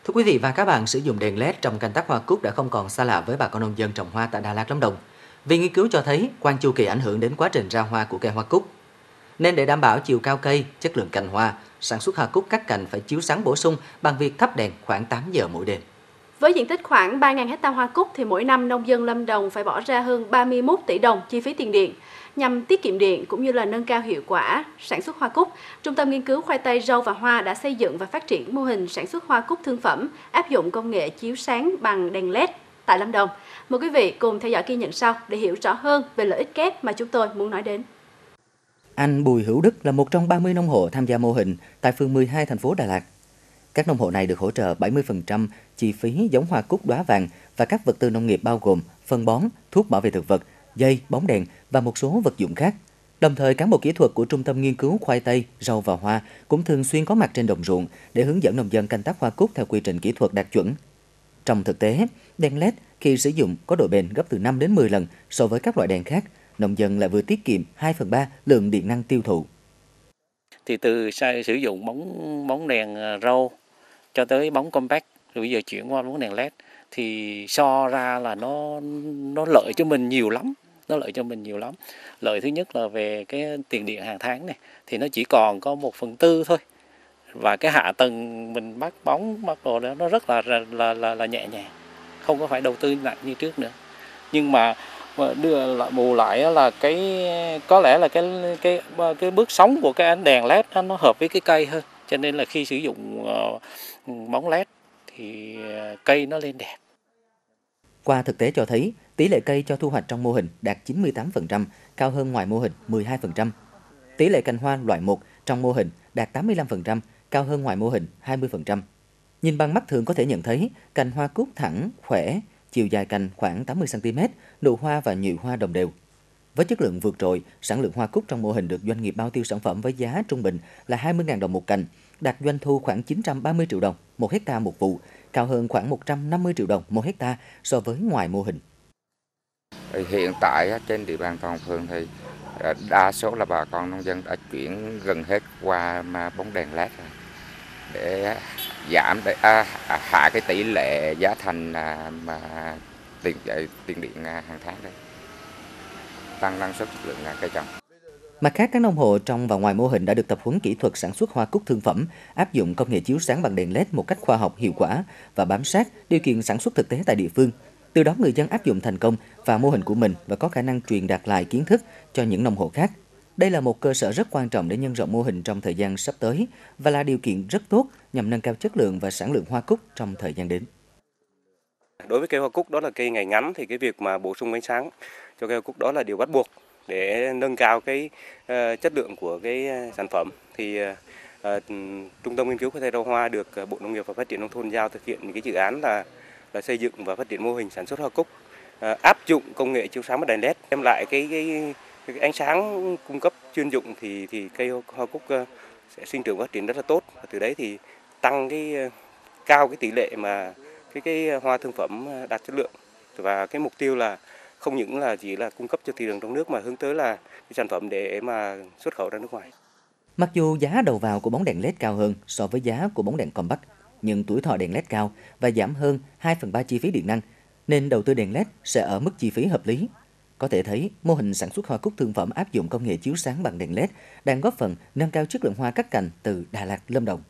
Thưa quý vị và các bạn, sử dụng đèn LED trong canh tác hoa cúc đã không còn xa lạ với bà con nông dân trồng hoa tại Đà Lạt, Lâm Đồng. Vì nghiên cứu cho thấy quang chu kỳ ảnh hưởng đến quá trình ra hoa của cây hoa cúc. Nên để đảm bảo chiều cao cây, chất lượng cành hoa, sản xuất hoa cúc các cành phải chiếu sáng bổ sung bằng việc thắp đèn khoảng 8 giờ mỗi đêm. Với diện tích khoảng 3.000 ha hoa cúc thì mỗi năm nông dân Lâm Đồng phải bỏ ra hơn 31 tỷ đồng chi phí tiền điện. Nhằm tiết kiệm điện cũng như là nâng cao hiệu quả sản xuất hoa cúc, Trung tâm Nghiên cứu Khoai tây, rau và hoa đã xây dựng và phát triển mô hình sản xuất hoa cúc thương phẩm áp dụng công nghệ chiếu sáng bằng đèn LED tại Lâm Đồng. Mời quý vị cùng theo dõi ghi nhận sau để hiểu rõ hơn về lợi ích kép mà chúng tôi muốn nói đến. Anh Bùi Hữu Đức là một trong 30 nông hộ tham gia mô hình tại phường 12 thành phố Đà Lạt. Các nông hộ này được hỗ trợ 70% chi phí giống hoa cúc đóa vàng và các vật tư nông nghiệp bao gồm phân bón, thuốc bảo vệ thực vật, dây, bóng đèn và một số vật dụng khác. Đồng thời, cán bộ kỹ thuật của Trung tâm Nghiên cứu Khoai tây, rau và hoa cũng thường xuyên có mặt trên đồng ruộng để hướng dẫn nông dân canh tác hoa cúc theo quy trình kỹ thuật đạt chuẩn. Trong thực tế, đèn LED khi sử dụng có độ bền gấp từ 5 đến 10 lần so với các loại đèn khác, nông dân lại vừa tiết kiệm 2/3 lượng điện năng tiêu thụ. Thì từ sử dụng bóng đèn râu cho tới bóng compact, rồi bây giờ chuyển qua bóng đèn LED thì so ra là nó lợi cho mình nhiều lắm. Lợi thứ nhất là về cái tiền điện hàng tháng này thì nó chỉ còn có 1/4 thôi. Và cái hạ tầng mình bắt bóng bắt đồ đó nó rất là nhẹ nhàng, không có phải đầu tư nặng như trước nữa. Nhưng mà đưa lại bù lại là có lẽ là cái bước sóng của cái ánh đèn LED nó hợp với cái cây hơn, cho nên là khi sử dụng bóng LED thì cây nó lên đẹp. Qua thực tế cho thấy, tỷ lệ cây cho thu hoạch trong mô hình đạt 98%, cao hơn ngoài mô hình 12%. Tỷ lệ cành hoa loại 1 trong mô hình đạt 85%, cao hơn ngoài mô hình 20%. Nhìn bằng mắt thường có thể nhận thấy, cành hoa cúc thẳng, khỏe, chiều dài cành khoảng 80cm, nụ hoa và nhụy hoa đồng đều. Với chất lượng vượt trội, sản lượng hoa cúc trong mô hình được doanh nghiệp bao tiêu sản phẩm với giá trung bình là 20.000 đồng một cành, đạt doanh thu khoảng 930 triệu đồng một hectare một vụ, cao hơn khoảng 150 triệu đồng một hectare so với ngoài mô hình. Hiện tại trên địa bàn toàn phường thì đa số là bà con nông dân đã chuyển gần hết qua bóng đèn LED rồi, để hạ cái tỷ lệ giá thành mà tiền điện hàng tháng đây, tăng năng suất chất lượng cây trồng. Mặt khác, các nông hộ trong và ngoài mô hình đã được tập huấn kỹ thuật sản xuất hoa cúc thương phẩm, áp dụng công nghệ chiếu sáng bằng đèn LED một cách khoa học, hiệu quả và bám sát điều kiện sản xuất thực tế tại địa phương. Từ đó người dân áp dụng thành công vào mô hình của mình và có khả năng truyền đạt lại kiến thức cho những nông hộ khác. Đây là một cơ sở rất quan trọng để nhân rộng mô hình trong thời gian sắp tới và là điều kiện rất tốt nhằm nâng cao chất lượng và sản lượng hoa cúc trong thời gian đến. Đối với cây hoa cúc đó là cây ngày ngắn thì cái việc mà bổ sung ánh sáng cho cây hoa cúc đó là điều bắt buộc để nâng cao cái chất lượng của cái sản phẩm. Thì Trung tâm Nghiên cứu Khoai tây, rau hoa được Bộ Nông nghiệp và Phát triển nông thôn giao thực hiện những cái dự án là xây dựng và phát triển mô hình sản xuất hoa cúc áp dụng công nghệ chiếu sáng bằng đèn LED, đem lại cái ánh sáng cung cấp chuyên dụng thì cây hoa cúc sẽ sinh trưởng phát triển rất là tốt, và từ đấy thì tăng cao cái tỷ lệ mà cái hoa thương phẩm đạt chất lượng, và cái mục tiêu là không những là chỉ là cung cấp cho thị trường trong nước mà hướng tới là cái sản phẩm để mà xuất khẩu ra nước ngoài. Mặc dù giá đầu vào của bóng đèn LED cao hơn so với giá của bóng đèn compact, nhưng tuổi thọ đèn LED cao và giảm hơn 2/3 chi phí điện năng, nên đầu tư đèn LED sẽ ở mức chi phí hợp lý. Có thể thấy, mô hình sản xuất hoa cúc thương phẩm áp dụng công nghệ chiếu sáng bằng đèn LED đang góp phần nâng cao chất lượng hoa cắt cành từ Đà Lạt, Lâm Đồng.